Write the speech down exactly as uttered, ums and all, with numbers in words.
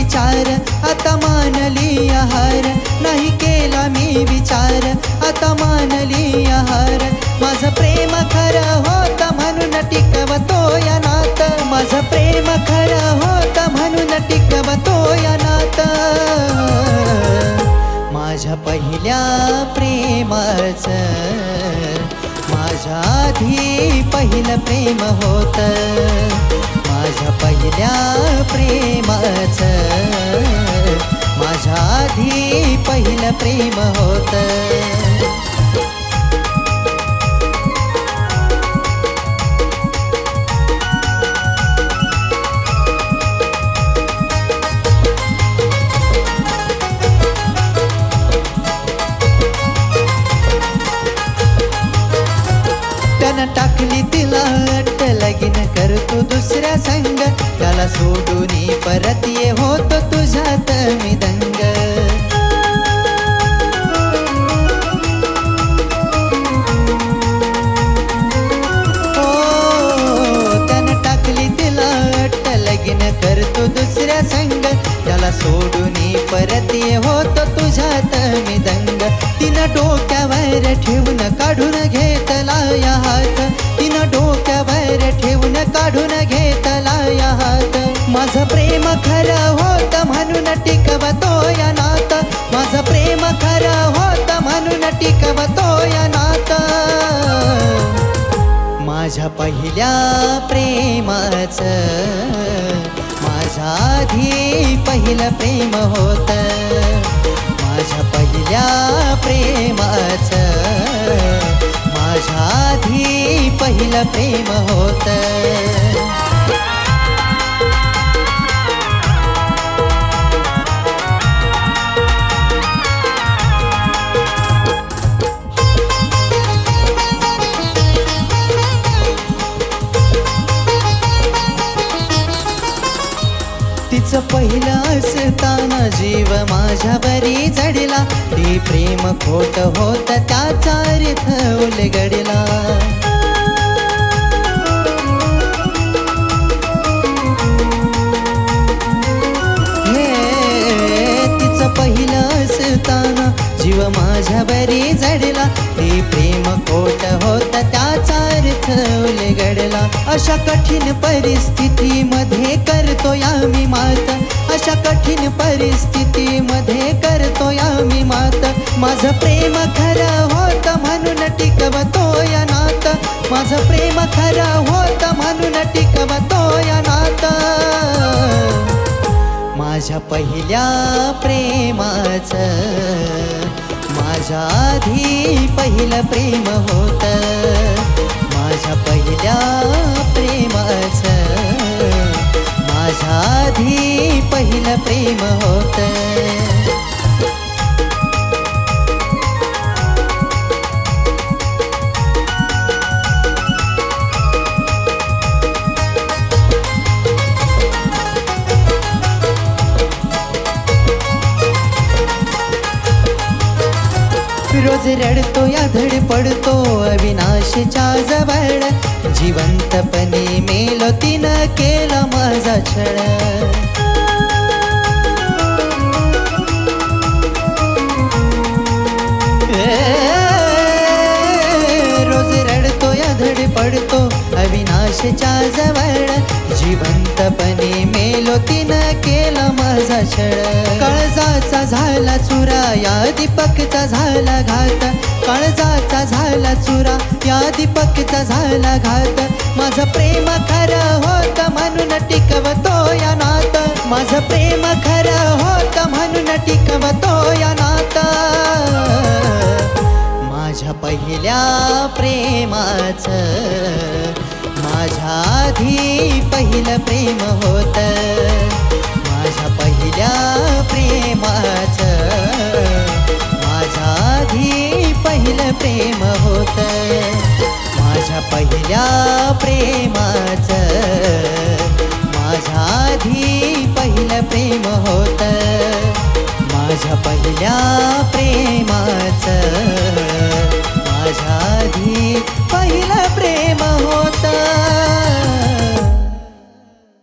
विचार आता मानली आहार, नाही केला मी विचार आता मानली आहार. माझं प्रेम खरं होतं म्हणून टिकवतो या नात, माझं प्रेम खरं होतं म्हणून टिकवतो या नात. माझ्या पहिल्या प्रेमाचं माझ्या आधी पहिलं प्रेम होतं, माझ्या पहिल्या प्रेमाचं माझ्या आधी पहिलं प्रेम होतं. टाकली तिला अट्ट, लगीन करतो दुसऱ्या संग, त्याला सोडून परत ये होतो तुझ्यात मी दंग. हो त्यानं टाकली तिला अट्ट, लगीन करतो दुसऱ्या संग, त्याला सोडून परत ये होतो तुझ्यात मी दंग. तिनं डोक्यावर ठेवून काढून घेतला या हात, तिनं डोक्यावर ठेवून काढून घेतला या हात. माझं प्रेम खरं होतं म्हणून टिकवतो या नात, माझं प्रेम खरं होतं म्हणून टिकवतो या नात. माझ्या पहिल्या प्रेमाचं माझ्या आधी पहिलं प्रेम होतं, माझ्या पहिल्या प्रेमाचं माझ्या आधी पहिलं प्रेम होतं. तिचं पहिलं असताना जीव माझ्यावरी जडला, ते प्रेम खोट होत त्याचा अर्थ उलगडला. हे तिचं पहिलं असताना जीव माझ्यावरी जडला, ते प्रेम खोट होत त्याचा अर्थ उलगडला. अशा कठीण परिस्थितीमध्ये करतो या मी मात, अशा कठीण परिस्थितीमध्ये करतो या मी मात. माझं प्रेम खरं होतं म्हणून टिकवतो या नात, माझं प्रेम खरं होतं म्हणून टिकवतो या नात. माझ्या पहिल्या प्रेमाचं माझ्या आधी पहिलं प्रेम होतं, माझ्या पहिल्या प्रेमाचं माझ्या आधी पहिलं प्रेम होतं. रोज रडतो या धड पडतो अविनाशच्या जवळ, जिवंतपणे मेलो तिनं केला माझा छळ. रोज रडतो या धड पडतो अविनाशच्या जवळ, जिवंतपणे मेलो तिनं केला माझा छळ. काळजाचा झाला चुरा या दीपकचा झाला घात, काळजाचा झाला चुरा या दीपकचा झाला घात. माझं प्रेम खरं होतं म्हणून टिकवतो या नात, माझं प्रेम खरं होतं म्हणून टिकवतो या नात. माझ्या पहिल्या प्रेमाचं माझ्या आधी पहिलं प्रेम होतं, माझ्या पहिल्या प्रेमाचं माझ्या आधी पहिलं प्रेम होतं, माझ्या पहिल्या प्रेमाचं माझ्या आधी पहिलं प्रेम होतं, माझ्या पहिल्या प्रेमाचं माझ्या आधी